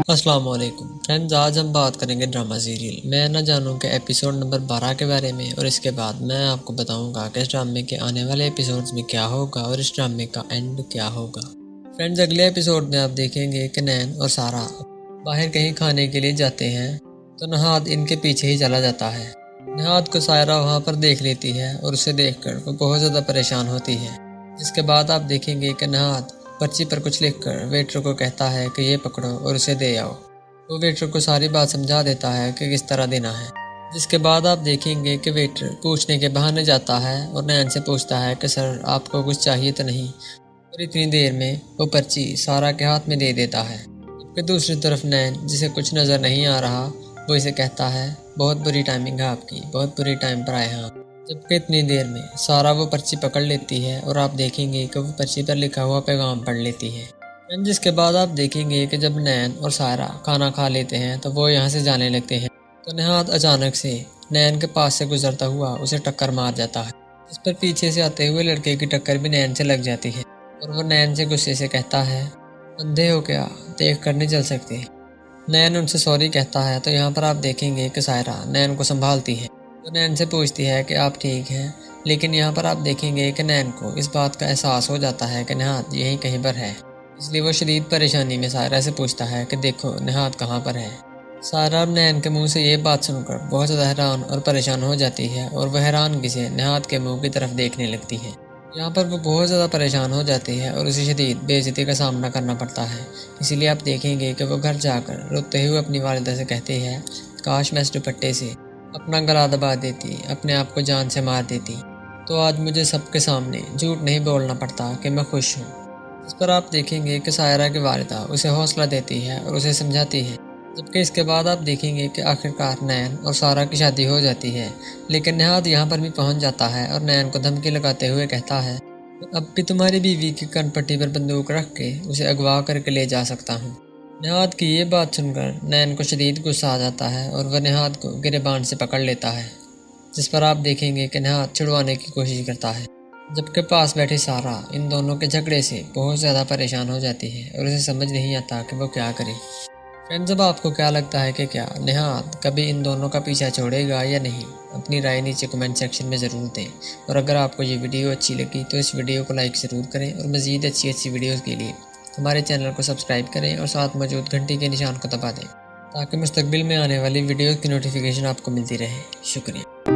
अस्सलाम वालेकुम फ्रेंड्स, आज हम बात करेंगे ड्रामा सीरियल मैं ना जानू के एपिसोड नंबर 12 के बारे में। और इसके बाद मैं आपको बताऊंगा कि इस ड्रामे के आने वाले एपिसोड्स में क्या होगा और इस ड्रामे का एंड क्या होगा। फ्रेंड्स, अगले एपिसोड में आप देखेंगे कि नैन और सारा बाहर कहीं खाने के लिए जाते हैं तो नहाद इनके पीछे ही चला जाता है। नहाद को सायरा वहाँ पर देख लेती है और उसे देखकर वो बहुत ज़्यादा परेशान होती है। जिसके बाद आप देखेंगे कि नहाद पर्ची पर कुछ लिखकर वेटर को कहता है कि ये पकड़ो और उसे दे आओ। वो वेटर को सारी बात समझा देता है कि किस तरह देना है। जिसके बाद आप देखेंगे कि वेटर पूछने के बहाने जाता है और नैन से पूछता है कि सर आपको कुछ चाहिए तो नहीं। और इतनी देर में वो पर्ची सारा के हाथ में दे देता है। जबकि दूसरी तरफ नैन, जिसे कुछ नज़र नहीं आ रहा, वो इसे कहता है बहुत बुरी टाइमिंग है आपकी, बहुत बुरी टाइम पर आए हैं आप। जबकि इतनी देर में सारा वो पर्ची पकड़ लेती है और आप देखेंगे कि वो पर्ची पर लिखा हुआ पैगाम पढ़ लेती है। जिसके बाद आप देखेंगे कि जब नैन और सारा खाना खा लेते हैं तो वो यहाँ से जाने लगते हैं तो नहाद अचानक से नैन के पास से गुजरता हुआ उसे टक्कर मार जाता है। इस पर पीछे से आते हुए लड़के की टक्कर भी नैन से लग जाती है और वो नैन से गुस्से से कहता है, अंधे हो क्या, देख कर नहीं चल सकते। नैन उनसे सॉरी कहता है तो यहाँ पर आप देखेंगे कि सायरा नैन को संभालती है। तो नैन से पूछती है कि आप ठीक हैं, लेकिन यहाँ पर आप देखेंगे कि नैन को इस बात का एहसास हो जाता है कि नहाद यहीं कहीं पर है। इसलिए वो शदीद परेशानी में सायरा से पूछता है कि देखो नहाद कहाँ पर है। सायरा अब नैन के मुंह से ये बात सुनकर बहुत ज़्यादा हैरान और परेशान हो जाती है और वह हैरानगी से नहाद के मुंह की तरफ देखने लगती है। यहाँ पर वो बहुत ज़्यादा परेशान हो जाती है और उसे शदीद बेइज्जती का सामना करना पड़ता है। इसीलिए आप देखेंगे कि वो घर जाकर रोते हुए अपनी वालिदा से कहती है, काश मैं इस दुपट्टे से अपना गला दबा देती, अपने आप को जान से मार देती, तो आज मुझे सबके सामने झूठ नहीं बोलना पड़ता कि मैं खुश हूँ। इस पर आप देखेंगे कि सायरा की वालिदा उसे हौसला देती है और उसे समझाती है। जबकि इसके बाद आप देखेंगे कि आखिरकार नैन और सारा की शादी हो जाती है। लेकिन नहाद यहाँ पर भी पहुँच जाता है और नैन को धमकी लगाते हुए कहता है, अब भी तुम्हारी बीवी की कनपट्टी पर बंदूक रख के उसे अगवा करके ले जा सकता हूँ। नहाद की ये बात सुनकर नैन को शदीद गुस्सा आ जाता है और वह नहाद को गिरेबान से पकड़ लेता है। जिस पर आप देखेंगे कि नहाद छुड़वाने की कोशिश करता है। जबकि पास बैठी सारा इन दोनों के झगड़े से बहुत ज़्यादा परेशान हो जाती है और उसे समझ नहीं आता कि वो क्या करे। फ्रेंड्स, अब आपको क्या लगता है कि क्या नहाद कभी इन दोनों का पीछा छोड़ेगा या नहीं? अपनी राय नीचे कमेंट सेक्शन में ज़रूर दें। और अगर आपको ये वीडियो अच्छी लगी तो इस वीडियो को लाइक ज़रूर करें और मज़ीद अच्छी वीडियोज़ के लिए हमारे चैनल को सब्सक्राइब करें और साथ मौजूद घंटी के निशान को दबा दें ताकि मुस्तकबिल में आने वाली वीडियोज़ की नोटिफिकेशन आपको मिलती रहे। शुक्रिया।